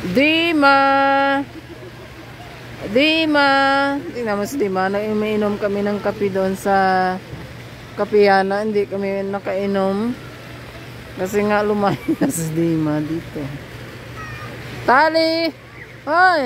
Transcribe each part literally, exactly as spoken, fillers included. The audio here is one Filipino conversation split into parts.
Dima! Dima! Tingnan mo si Dima. Nainom kami ng kape doon sa Kapiana. Hindi kami nakainom. Kasi nga lumayan na si Dima dito. Tali! Hoy!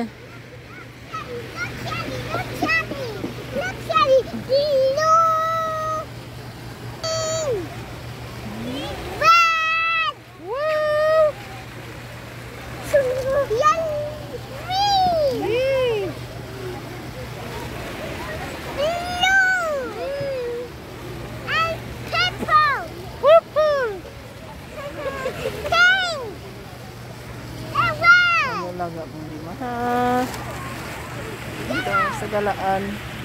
Laga pong Dima ha. Dito sa galaan.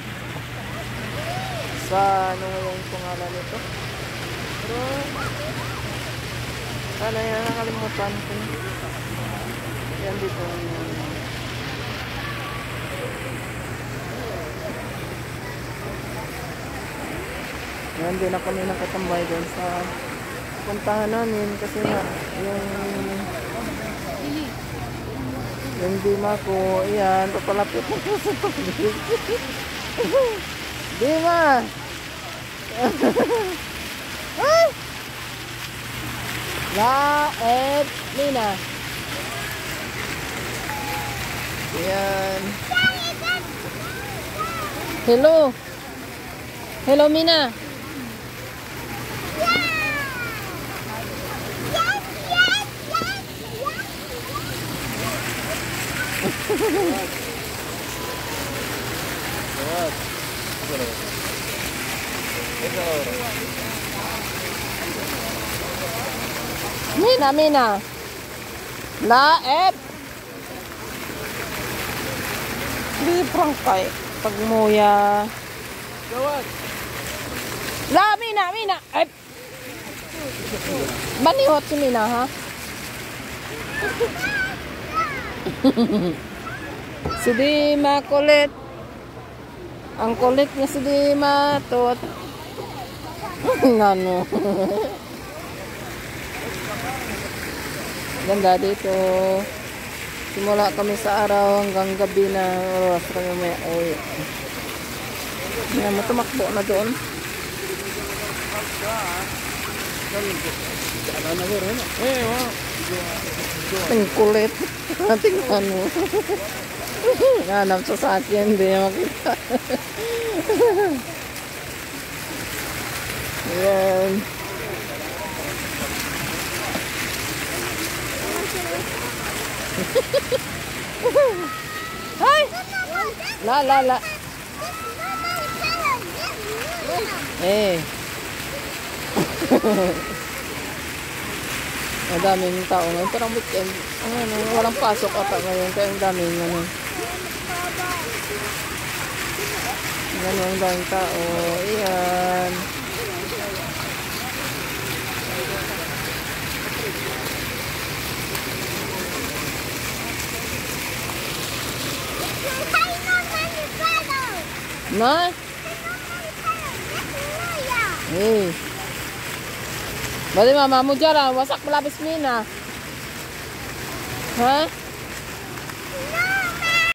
Sa ano yung pangalan nito? Pero sana yan nakalimutan ko. Yan dito. Yan din na kami nakatambay doon sa puntahan namin kasi nga yung yung Dima ko, yan, papalapit mo po sa tubig. Dima! Ay! Laet Mina. Yan. Hello. Hello, Mina. Mina, Mina. Laep. Librang kay pagmuya. La, Mina, Mina. Ep. Banihot si Mina, ha? Si Dima kulit. Ang kulit niya si Dima. Tot. Ano. Ganda dito. Simula kami sa araw hanggang gabi na oras kami may uwi. Hindi naman tumakbo na doon. Ang kulit. Tingnan mo. Nanap sa sakyan. Hindi niya makita. Ayan. Ay! La, la, la. Eh. Madaming tao ngayon. Parang weekend. Ano, walang pasok ata ngayon. Kaya ang daming ano. Ano, ang daming tao. Ayan. Na? Eh. Bali mama mo dyan, wasak malapis Mina. Ha?